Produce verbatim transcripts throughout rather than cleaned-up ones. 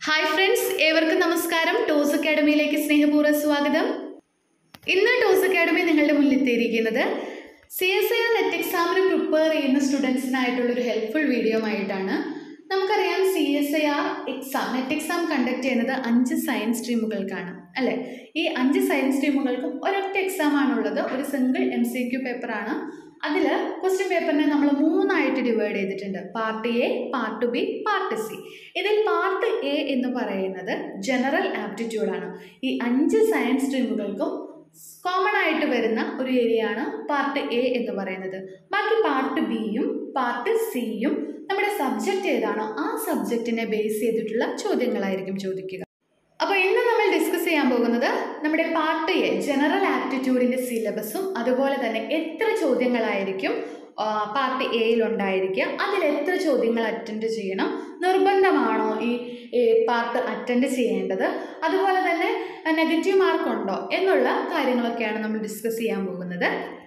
Hi friends, ഏവർക്കും നമസ്കാരം. Toss അക്കാഡമിയിലേക്ക് സ്നേഹപൂർവ്വം സ്വാഗതം. ഇന്ന് ടോസ് അക്കാഡമി നിങ്ങളുടെ മുന്നിലെത്തിയിരിക്കുന്നത് C S I R NET എക്സാമിന് പ്രിപ്പയർ ചെയ്യുന്ന സ്റ്റുഡൻസിനായിട്ടുള്ളൊരു ഹെൽപ്ഫുൾ വീഡിയോ ആയിട്ടാണ്. നമുക്കറിയാം, C S I R exam NET exam conduct ചെയ്യുന്നത് അഞ്ച് സയൻസ് സ്ട്രീമുകൾക്കാണ് അല്ലേ. ഈ അഞ്ച് സയൻസ് സ്ട്രീമുകൾക്കും ഒരൊറ്റ എക്സാം ആണുള്ളത്. ഒരു സിംഗിൾ എം സി ക്യു പേപ്പറാണ്. അതിൽ ക്വസ്റ്റ്യൻ പേപ്പറിനെ നമ്മൾ മൂന്നായിട്ട് ഡിവൈഡ് ചെയ്തിട്ടുണ്ട്. Part A, part B, part C. ഇതിൽ പാർട്ട് എ എന്ന് പറയുന്നത് ജനറൽ ആപ്റ്റിറ്റ്യൂഡാണ്. ഈ അഞ്ച് സയൻസ് സ്ട്രീമുകൾക്കും കോമൺ ആയിട്ട് വരുന്ന ഒരു ഏരിയ ആണ് പാർട്ട് എ എന്ന് പറയുന്നത്. ബാക്കി പാർട്ട് ബിയും പാർട്ട് സിയും നമ്മുടെ സബ്ജക്റ്റ് ഏതാണോ ആ സബ്ജക്റ്റിനെ ബേസ് ചെയ്തിട്ടുള്ള ചോദ്യങ്ങളായിരിക്കും ചോദിക്കുക. അപ്പോൾ ഇന്ന് നമ്മൾ ഡിസ്കസ് ചെയ്യാൻ പോകുന്നത് നമ്മുടെ പാർട്ട് എ ജനറൽ ആപ്റ്റിറ്റ്യൂഡിൻ്റെ സിലബസും അതുപോലെ തന്നെ എത്ര ചോദ്യങ്ങളായിരിക്കും പാർട്ട് എയിൽ ഉണ്ടായിരിക്കുക, അതിൽ എത്ര ചോദ്യങ്ങൾ അറ്റൻഡ് ചെയ്യണം, നിർബന്ധമാണോ ഈ പാർട്ട് അറ്റൻഡ് ചെയ്യേണ്ടത്, അതുപോലെ തന്നെ നെഗറ്റീവ് മാർക്ക് ഉണ്ടോ എന്നുള്ള കാര്യങ്ങളൊക്കെയാണ് നമ്മൾ ഡിസ്കസ് ചെയ്യാൻ പോകുന്നത്.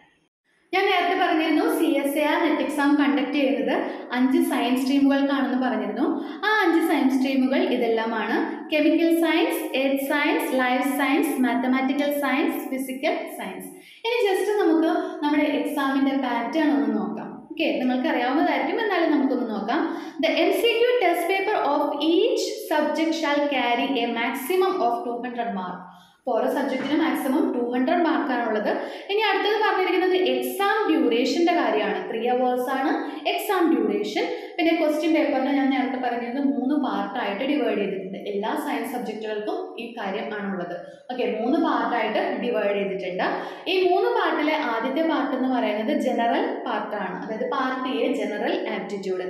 ഞാൻ നേരത്തെ പറഞ്ഞിരുന്നു C S I R NET exam conduct ചെയ്യുന്നത് അഞ്ച് സയൻസ് സ്ട്രീമുകൾക്കാണെന്ന് പറഞ്ഞിരുന്നു. ആ അഞ്ച് സയൻസ് സ്ട്രീമുകൾ ഇതെല്ലാമാണ്: chemical science, earth science, life science, mathematical science, physical science. ഇനി ജസ്റ്റ് നമുക്ക് നമ്മുടെ എക്സാമിൻ്റെ പാറ്റേൺ ഒന്ന് നോക്കാം. ഓക്കെ, നിങ്ങൾക്ക് അറിയാവുന്നതായിരിക്കും, എന്നാലും നമുക്കൊന്ന് നോക്കാം. The M C Q test paper of each subject shall carry a maximum of two hundred mark. അപ്പോൾ ഓരോ സബ്ജക്റ്റിന് മാക്സിമം ടു ഹൺഡ്രഡ് മാർക്കാണുള്ളത്. ഇനി അടുത്തത് പറഞ്ഞിരിക്കുന്നത് എക്സാം ഡ്യൂറേഷൻ്റെ കാര്യമാണ്. ത്രീ അവേഴ്സ് ആണ് എക്സാം ഡ്യൂറേഷൻ. പിന്നെ ക്വസ്റ്റ്യൻ പേപ്പറിന് ഞാൻ നേരത്തെ പറഞ്ഞിരുന്നത് മൂന്ന് പാർട്ടായിട്ട് ഡിവൈഡ് ചെയ്തിട്ടുണ്ട്. എല്ലാ സയൻസ് സബ്ജക്റ്റുകൾക്കും ഈ കാര്യം ആണുള്ളത്. ഓക്കെ, മൂന്ന് പാർട്ടായിട്ട് ഡിവൈഡ് ചെയ്തിട്ടുണ്ട്. ഈ മൂന്ന് പാർട്ടിലെ ആദ്യത്തെ പാർട്ട് എന്ന് പറയുന്നത് ജനറൽ പാർട്ടാണ്, അതായത് part A general aptitude.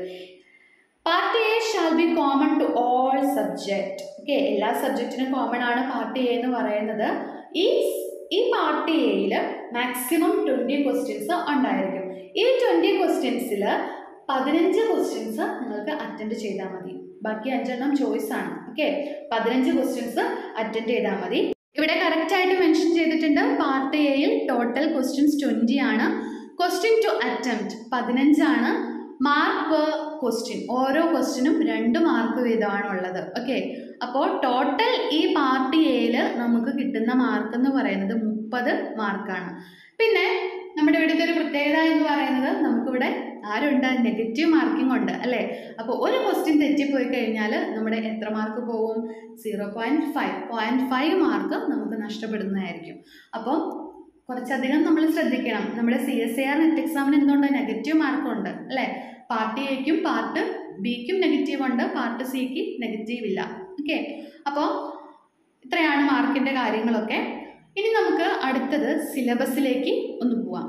Part A shall be common to all subject. Okay, എല്ലാ സബ്ജക്റ്റിനും കോമൺ ആണ് പാർട്ട് എ എന്ന് പറയുന്നത്. ഈ ഈ പാർട്ട് എയിൽ മാക്സിമം ട്വൻറ്റി ക്വസ്റ്റ്യൻസ് ഉണ്ടായിരിക്കും. ഈ ട്വൻറ്റി ക്വസ്റ്റ്യൻസിൽ പതിനഞ്ച് ക്വസ്റ്റ്യൻസ് നിങ്ങൾക്ക് അറ്റൻഡ് ചെയ്താൽ മതി. ബാക്കി അഞ്ചെണ്ണം ചോയ്സ് ആണ്. ഓക്കെ, പതിനഞ്ച് ക്വസ്റ്റ്യൻസ് അറ്റൻഡ് ചെയ്താൽ മതി. ഇവിടെ കറക്റ്റായിട്ട് മെൻഷൻ ചെയ്തിട്ടുണ്ട്. പാർട്ട് എയിൽ ടോട്ടൽ ക്വസ്റ്റ്യൻസ് ട്വൻറ്റി ആണ്. ക്വസ്റ്റ്യൻ ടു അറ്റംപ്റ്റ് പതിനഞ്ചാണ്. മാർക്ക് പെർ ക്വസ്റ്റ്യൻ, ഓരോ ക്വസ്റ്റ്യനും രണ്ട് മാർക്ക് വീതമാണ് ഉള്ളത്. ഓക്കെ, അപ്പോൾ ടോട്ടൽ ഈ പാർട്ട് എയിൽ നമുക്ക് കിട്ടുന്ന മാർക്ക് എന്ന് പറയുന്നത് മുപ്പത് മാർക്കാണ്. പിന്നെ നമ്മുടെ ഇവിടുത്തെ ഒരു പ്രത്യേകത എന്ന് പറയുന്നത് നമുക്കിവിടെ ആരുണ്ട്, നെഗറ്റീവ് മാർക്കിംഗ് ഉണ്ട് അല്ലേ. അപ്പോൾ ഒരു ക്വസ്റ്റ്യൻ തെറ്റിപ്പോയി കഴിഞ്ഞാൽ നമ്മുടെ എത്ര മാർക്ക് പോവും? Zero point five point five mark നമുക്ക് നഷ്ടപ്പെടുന്നതായിരിക്കും. അപ്പം കുറച്ചധികം നമ്മൾ ശ്രദ്ധിക്കണം. നമ്മുടെ C S I R NET എക്സാമിന് എന്തുകൊണ്ട് നെഗറ്റീവ് മാർക്കുണ്ട് അല്ലേ. പാർട്ട് എക്കും പാർട്ട് ബിക്കും നെഗറ്റീവ് ഉണ്ട്, പാർട്ട് സിക്ക് നെഗറ്റീവ് ഇല്ല. ഓക്കെ, അപ്പോൾ ഇത്രയാണ് മാർക്കിൻ്റെ കാര്യങ്ങളൊക്കെ. ഇനി നമുക്ക് അടുത്തത് സിലബസിലേക്ക് ഒന്ന് പോവാം.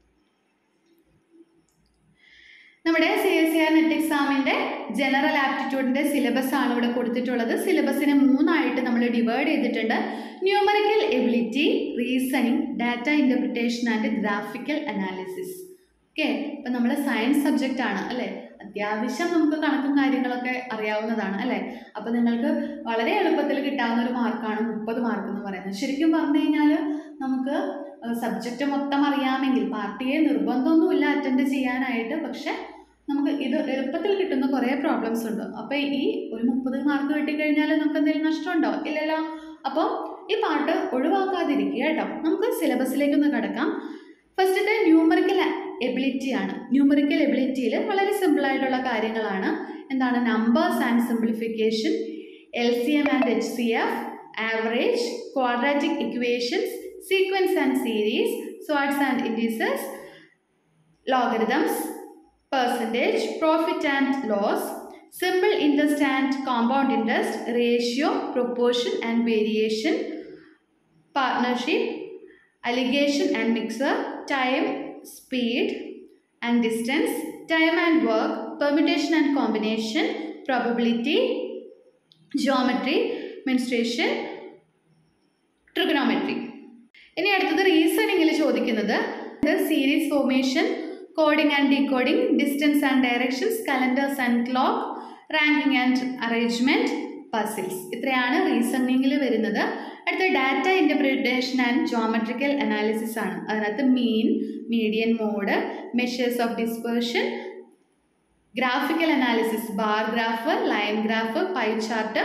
നമ്മുടെ C S I R NET എക്സാമിൻ്റെ ജനറൽ ആപ്റ്റിറ്റ്യൂഡിൻ്റെ സിലബസ് ആണ് ഇവിടെ കൊടുത്തിട്ടുള്ളത്. സിലബസിനെ മൂന്നായിട്ട് നമ്മൾ ഡിവൈഡ് ചെയ്തിട്ടുണ്ട്. Numerical ability, reasoning, data interpretation and graphical analysis. Okay, ഇപ്പം നമ്മൾ സയൻസ് സബ്ജക്റ്റ് ആണ് അല്ലേ. അത്യാവശ്യം നമുക്ക് കണക്കും കാര്യങ്ങളൊക്കെ അറിയാവുന്നതാണ് അല്ലേ. അപ്പോൾ നിങ്ങൾക്ക് വളരെ എളുപ്പത്തിൽ കിട്ടാവുന്ന ഒരു മാർക്കാണ് മുപ്പത് മാർക്ക് എന്ന് പറയുന്നത്. ശരിക്കും പറഞ്ഞു കഴിഞ്ഞാൽ നമുക്ക് സബ്ജക്റ്റ് മൊത്തം അറിയാമെങ്കിൽ പാർട്ടിയെ നിർബന്ധമൊന്നുമില്ല അറ്റൻഡ് ചെയ്യാനായിട്ട്. പക്ഷെ നമുക്ക് ഇത് എളുപ്പത്തിൽ കിട്ടുന്ന കുറേ പ്രോബ്ലംസ് ഉണ്ട്. അപ്പോൾ ഈ ഒരു മുപ്പത് മാർക്ക് കിട്ടിക്കഴിഞ്ഞാൽ നമുക്ക് എന്തെങ്കിലും നഷ്ടമുണ്ടോ? ഇല്ലല്ലോ. അപ്പോൾ ഈ പാർട്ട് ഒഴിവാക്കാതിരിക്കുക കേട്ടോ. നമുക്ക് സിലബസിലേക്കൊന്ന് കിടക്കാം. ഫസ്റ്റത്തെ ന്യൂമറിക്കൽ എബിലിറ്റി ആണ്. ന്യൂമറിക്കൽ എബിലിറ്റിയിൽ വളരെ സിമ്പിളായിട്ടുള്ള കാര്യങ്ങളാണ്. എന്താണ്? Numbers and simplification, L C M and H C F, average, quadratic equations, sequence and series, surds and indices, logarithms, percentage, profit and loss, simple interest and compound interest, ratio, proportion and variation, partnership, alligation and mixer, time, speed and distance, time and work, permutation and combination, probability, geometry, mensuration, trigonometry. ഇനി അടുത്തത് റീസണിങ്ങിൽ ചോദിക്കുന്നത് series formation, coding and decoding, distance and directions, calendars and clock, ranking and arrangement, puzzles. ഇത്രയാണ് റീസണിങ്ങിൽ വരുന്നത്. അടുത്ത data interpretation and geometrical analysis ആണ്. അതിനകത്ത് mean, median mode, measures of dispersion, graphical analysis, bar graph, line graph, pie chart,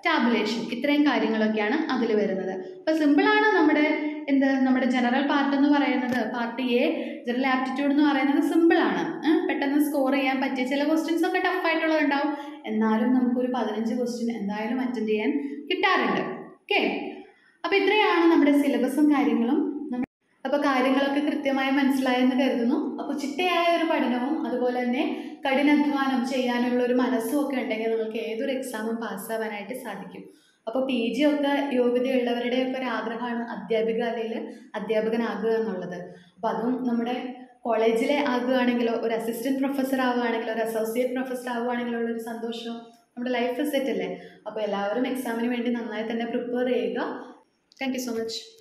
tabulation, ഇത്രയും കാര്യങ്ങളൊക്കെയാണ് അതിൽ വരുന്നത്. അപ്പോൾ സിമ്പിളാണ് നമ്മുടെ എന്ത് നമ്മുടെ ജനറൽ പാർട്ട് എന്ന് പറയുന്നത്. പാർട്ട് എ ജനറൽ ആപ്റ്റിറ്റ്യൂഡ് എന്ന് പറയുന്നത് സിമ്പിളാണ്. പെട്ടെന്ന് സ്കോർ ചെയ്യാൻ പറ്റിയ ചില ക്വസ്റ്റ്യൻസ് ഒക്കെ ടഫായിട്ടുള്ളത് ഉണ്ടാവും, എന്നാലും നമുക്കൊരു പതിനഞ്ച് ക്വസ്റ്റ്യൻ എന്തായാലും അറ്റൻഡ് ചെയ്യാൻ കിട്ടാറുണ്ട്. ഓക്കെ, അപ്പോൾ ഇത്രയാണ് നമ്മുടെ സിലബസും കാര്യങ്ങളും. അപ്പോൾ കാര്യങ്ങളൊക്കെ കൃത്യമായി മനസ്സിലായെന്ന് കരുതുന്നു. അപ്പോൾ ചിട്ടയായ ഒരു പഠനവും അതുപോലെ തന്നെ കഠിനാധ്വാനം ചെയ്യാനുള്ള ഒരു മനസ്സും ഒക്കെ ഉണ്ടെങ്കിൽ നിങ്ങൾക്ക് ഏതൊരു എക്സാമും പാസ്സാവാനായിട്ട് സാധിക്കും. അപ്പോൾ പി ജി ഒക്കെ യോഗ്യതയുള്ളവരുടെയൊക്കെ ഒരു ആഗ്രഹമാണ് അധ്യാപിക അല്ലെങ്കിൽ അധ്യാപകനാകുക എന്നുള്ളത്. അപ്പോൾ അതും നമ്മുടെ കോളേജിലെ ആകുകയാണെങ്കിലോ, ഒരു അസിസ്റ്റൻറ്റ് പ്രൊഫസർ ആവുകയാണെങ്കിലോ, ഒരു അസോസിയേറ്റ് പ്രൊഫസർ ആവുകയാണെങ്കിലോ ഉള്ളൊരു സന്തോഷവും നമ്മുടെ ലൈഫ് സെറ്റ് അല്ലേ. അപ്പോൾ എല്ലാവരും എക്സാമിന് വേണ്ടി നന്നായി തന്നെ പ്രിപ്പയർ ചെയ്യുക. Thank you so much.